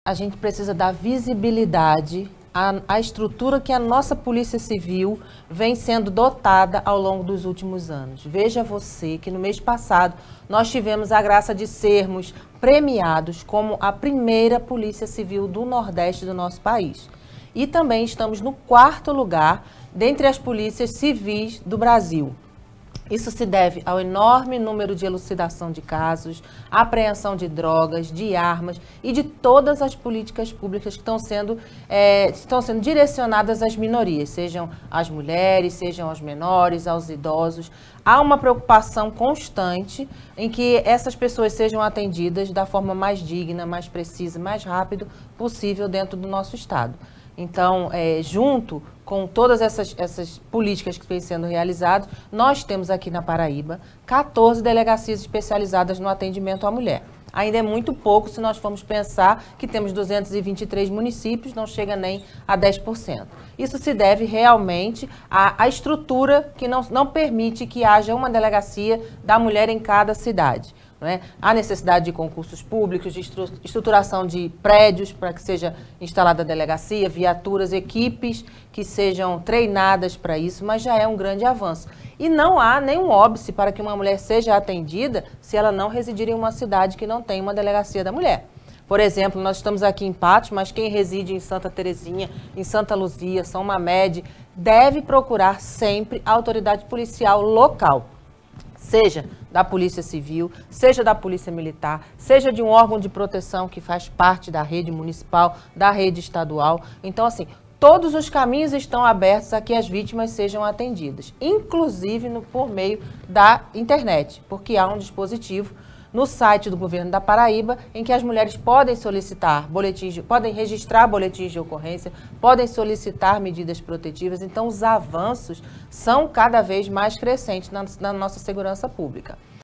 a gente precisa dar visibilidade à estrutura que a nossa Polícia Civil vem sendo dotada ao longo dos últimos anos. Veja você que no mês passado nós tivemos a graça de sermos premiados como a primeira Polícia Civil do Nordeste do nosso país. E também estamos no 4º lugar dentre as polícias civis do Brasil. Isso se deve ao enorme número de elucidação de casos, apreensão de drogas, de armas e de todas as políticas públicas que estão sendo direcionadas às minorias, sejam as mulheres, sejam aos menores, aos idosos. Há uma preocupação constante em que essas pessoas sejam atendidas da forma mais digna, mais precisa, mais rápido possível dentro do nosso estado. Então, junto com todas essas políticas que vêm sendo realizadas, nós temos aqui na Paraíba 14 delegacias especializadas no atendimento à mulher. Ainda é muito pouco se nós formos pensar que temos 223 municípios, não chega nem a 10%. Isso se deve realmente à estrutura que não permite que haja uma delegacia da mulher em cada cidade. Não é? Há necessidade de concursos públicos, de estruturação de prédios para que seja instalada a delegacia, viaturas, equipes que sejam treinadas para isso, mas já é um grande avanço. E não há nenhum óbice para que uma mulher seja atendida se ela não residir em uma cidade que não tem uma delegacia da mulher. Por exemplo, nós estamos aqui em Patos, mas quem reside em Santa Terezinha, em Santa Luzia, São Mamede, deve procurar sempre a autoridade policial local. Seja da Polícia Civil, seja da Polícia Militar, seja de um órgão de proteção que faz parte da rede municipal, da rede estadual. Então, assim, todos os caminhos estão abertos a que as vítimas sejam atendidas, inclusive por meio da internet, porque há um dispositivo no site do governo da Paraíba, em que as mulheres podem solicitar podem registrar boletins de ocorrência, podem solicitar medidas protetivas. Então, os avanços são cada vez mais crescentes na nossa segurança pública.